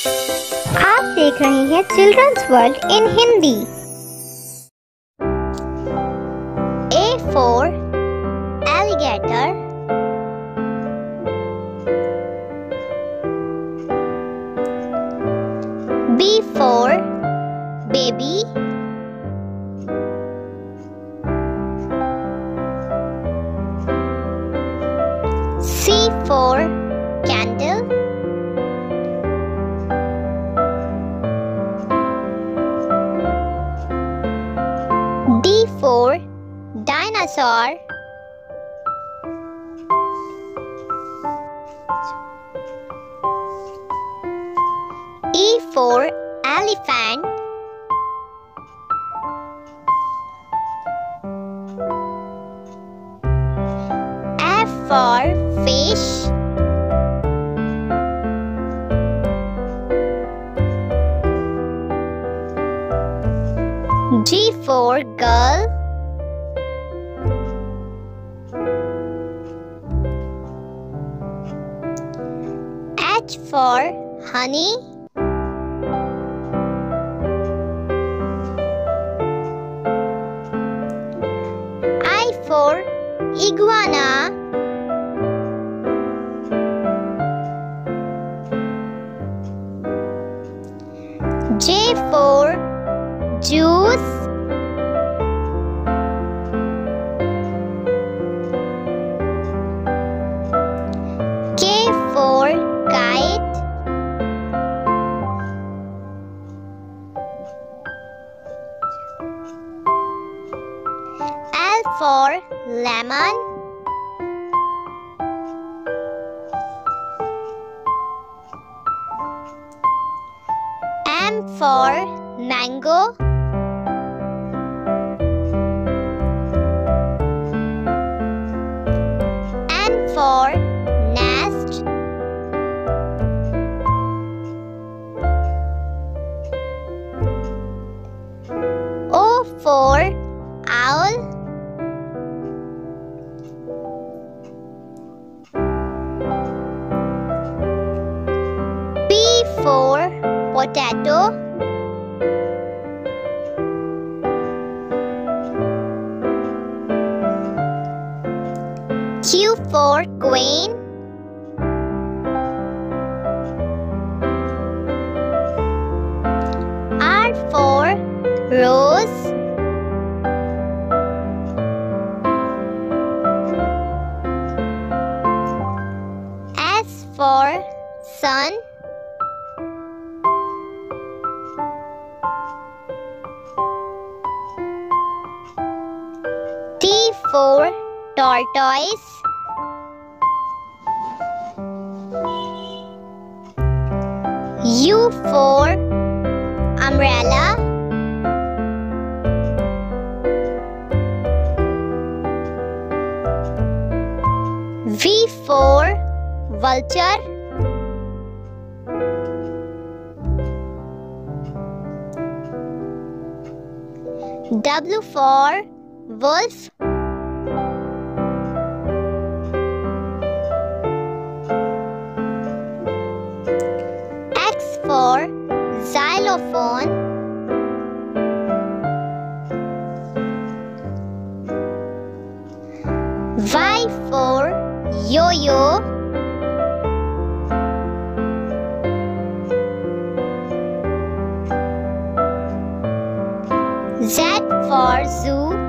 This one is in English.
आप देख रहे हैं childrens world in Hindi. A for alligator, B for baby, C for candle, D for dinosaur, E for elephant, F for fish, G for girl, H for honey, I for iguana, J for juice, K for kite, L for lemon, M for mango, N for nest, O for owl, P for potato, Q for queen, R for rose, S for sun, T for tortoise, U for umbrella, V for vulture, W for wolf, X for xylophone, Y for yo-yo, Z for zoo,